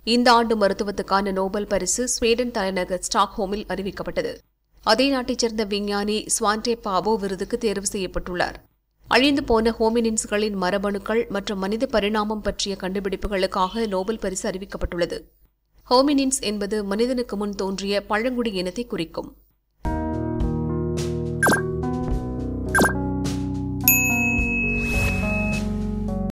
இந்த ஆண்டு மருத்துவத்துக்கான நோபல் பரிசு ஸ்வீடன் தலைநகர் ஸ்டாக்ஹோமில் அறிவிக்கப்பட்டது. அதே நாட்டைச் சேர்ந்த விஞ்ஞானி ஸ்வான்டே பாவோ விருதுக்கு தேர்வு செய்யப்பட்டுள்ளார். அழிந்து போன ஹோமினின்ஸ்களின் மரபணுக்கள் மற்றும் மனித பரிணாமம் பற்றிய கண்டுபிடிப்புகளுக்காக நோபல் பரிசு அறிவிக்கப்பட்டுள்ளது. ஹோமினின்ஸ் என்பது மனிதனுக்கு முன் தோன்றிய பழங்குடி இனத்தை குறிக்கும்.